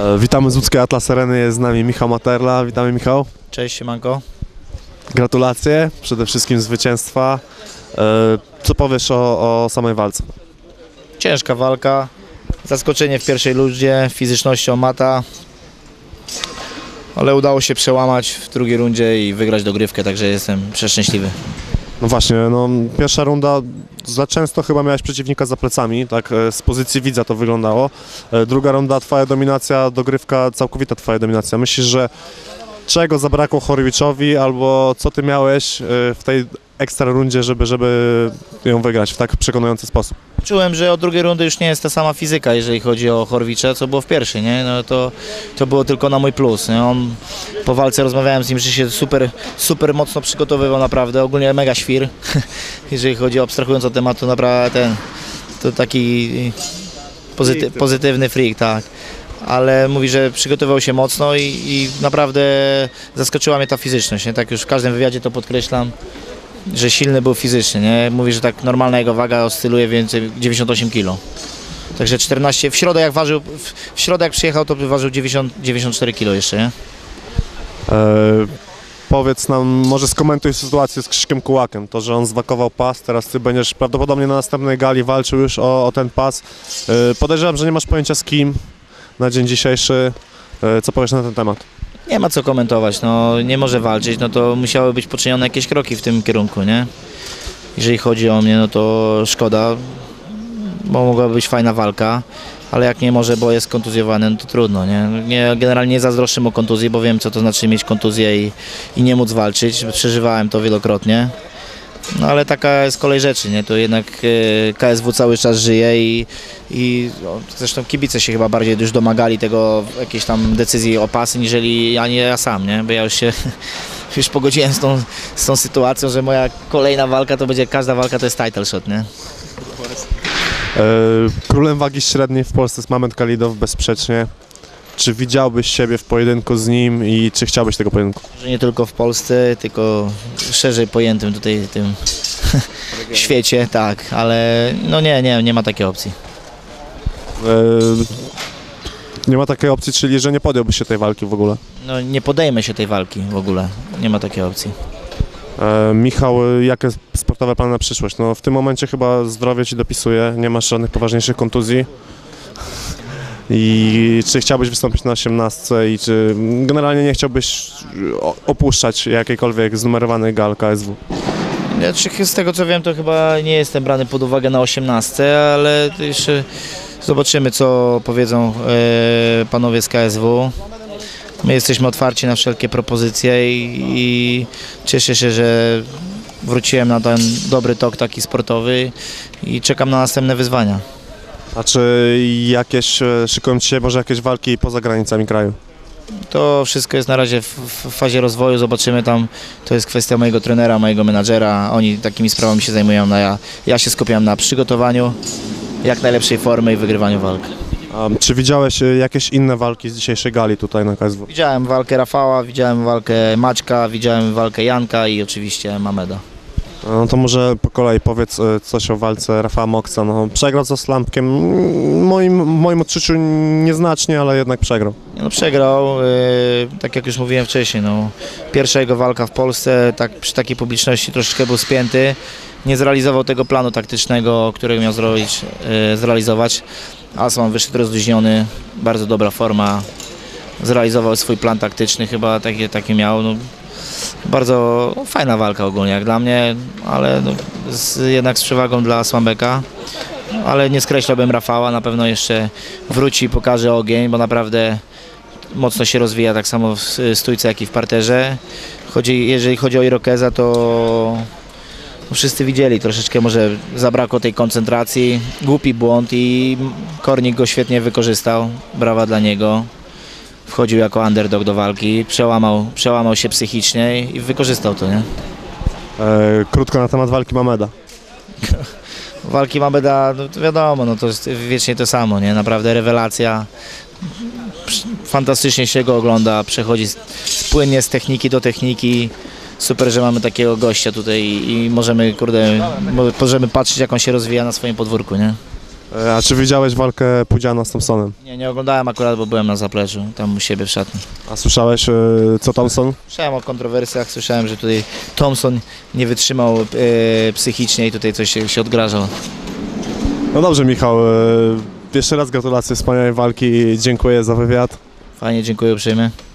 Witamy z łódzkiej Atlas Areny, jest z nami Michał Materla. Witamy, Michał. Cześć, siemanko. Gratulacje, przede wszystkim zwycięstwa. Co powiesz o samej walce? Ciężka walka, zaskoczenie w pierwszej rundzie, fizycznością Mata, ale udało się przełamać w drugiej rundzie i wygrać dogrywkę, także jestem przeszczęśliwy. No właśnie, no, pierwsza runda, za często chyba miałeś przeciwnika za plecami, tak z pozycji widza to wyglądało. Druga runda, twoja dominacja, dogrywka, całkowita twoja dominacja. Myślisz, że czego zabrakło Horwiczowi, albo co ty miałeś w tej ekstra rundzie, żeby ją wygrać w tak przekonujący sposób? Czułem, że od drugiej rundy już nie jest ta sama fizyka, jeżeli chodzi o Horwicza, co było w pierwszej, nie? No to było tylko na mój plus, nie? On, po walce rozmawiałem z nim, że się super mocno przygotowywał, naprawdę, ogólnie mega świr, jeżeli chodzi o, abstrahując od tematu, naprawdę to taki pozytywny freak, tak. Ale mówi, że przygotował się mocno i naprawdę zaskoczyła mnie ta fizyczność, nie? Tak już w każdym wywiadzie to podkreślam, że silny był fizycznie, nie? Mówi, że tak normalna jego waga oscyluje więcej 98 kg. Także 14, w środę jak przyjechał, to ważył 94 kg jeszcze, nie? Powiedz nam, może skomentuj sytuację z Krzyśkiem Kułakiem, to, że on zwakował pas, teraz ty będziesz prawdopodobnie na następnej gali walczył już o ten pas. Podejrzewam, że nie masz pojęcia z kim na dzień dzisiejszy. Co powiesz na ten temat? Nie ma co komentować, no nie może walczyć, no to musiały być poczynione jakieś kroki w tym kierunku, nie? Jeżeli chodzi o mnie, no to szkoda, bo mogłaby być fajna walka, ale jak nie może, bo jest kontuzjowany, no to trudno, nie? Generalnie nie zazdroszczę mu kontuzji, bo wiem, co to znaczy mieć kontuzję i nie móc walczyć, przeżywałem to wielokrotnie. No ale taka jest kolej rzeczy, nie? To jednak KSW cały czas żyje i zresztą kibice się chyba bardziej już domagali tego, jakiejś tam decyzji o pasy, niżeli a nie ja sam, nie? Bo ja już się już pogodziłem z tą sytuacją, że moja kolejna walka to będzie, każda walka to jest title shot, nie? Królem wagi średniej w Polsce jest Mamed Kalidow bezsprzecznie. Czy widziałbyś siebie w pojedynku z nim i czy chciałbyś tego pojedynku? Że nie tylko w Polsce, tylko szerzej pojętym tutaj tym świecie, tak, ale no nie ma takiej opcji. Nie ma takiej opcji, czyli że nie podjąłbyś się tej walki w ogóle? No nie podejmę się tej walki w ogóle, nie ma takiej opcji. Michał, jakie sportowe plany na przyszłość? No w tym momencie chyba zdrowie ci dopisuje, nie masz żadnych poważniejszych kontuzji. I czy chciałbyś wystąpić na 18 i czy generalnie nie chciałbyś opuszczać jakiejkolwiek znumerowanej gal KSW? Ja, z tego co wiem, to chyba nie jestem brany pod uwagę na 18, ale jeszcze zobaczymy, co powiedzą panowie z KSW. My jesteśmy otwarci na wszelkie propozycje i cieszę się, że wróciłem na ten dobry tok taki sportowy i czekam na następne wyzwania. A czy szykują ci się może jakieś walki poza granicami kraju? To wszystko jest na razie w fazie rozwoju, zobaczymy tam, to jest kwestia mojego trenera, mojego menadżera, oni takimi sprawami się zajmują, ja się skupiam na przygotowaniu jak najlepszej formy i wygrywaniu walk. A czy widziałeś jakieś inne walki z dzisiejszej gali tutaj na KSW? Widziałem walkę Rafała, widziałem walkę Maćka, widziałem walkę Janka i oczywiście Mameda. No to może po kolei powiedz coś o walce Rafała Moksa. No, przegrał z Oslampkiem, w moim odczuciu nieznacznie, ale jednak przegrał. No, przegrał, tak jak już mówiłem wcześniej, no, pierwsza jego walka w Polsce, tak, przy takiej publiczności troszeczkę był spięty, nie zrealizował tego planu taktycznego, którego miał zrealizować. Asman wyszedł rozluźniony, bardzo dobra forma, zrealizował swój plan taktyczny, chyba taki miał. No, bardzo fajna walka ogólnie jak dla mnie, ale no, jednak z przewagą dla Słambeka, ale nie skreślałbym Rafała, na pewno jeszcze wróci i pokaże ogień, bo naprawdę mocno się rozwija tak samo w stójce jak i w parterze. Jeżeli chodzi o Irokeza, to wszyscy widzieli, troszeczkę może zabrakło tej koncentracji, głupi błąd i Kornik go świetnie wykorzystał, brawa dla niego. Wchodził jako underdog do walki, przełamał się psychicznie i wykorzystał to, nie? Krótko na temat walki Mameda. Walki Mameda, no to wiadomo, no to jest wiecznie to samo, nie? Naprawdę rewelacja. Fantastycznie się go ogląda, przechodzi płynnie z techniki do techniki. Super, że mamy takiego gościa tutaj i możemy patrzeć, jak on się rozwija na swoim podwórku, nie? A czy widziałeś walkę Pudziana z Thompsonem? Nie oglądałem akurat, bo byłem na zapleczu, tam u siebie w szatni. A słyszałeś, co Thompson? Słyszałem o kontrowersjach, słyszałem, że tutaj Thompson nie wytrzymał psychicznie i tutaj coś się odgrażał. No dobrze, Michał, jeszcze raz gratulacje wspaniałej walki i dziękuję za wywiad. Fajnie, dziękuję uprzejmie.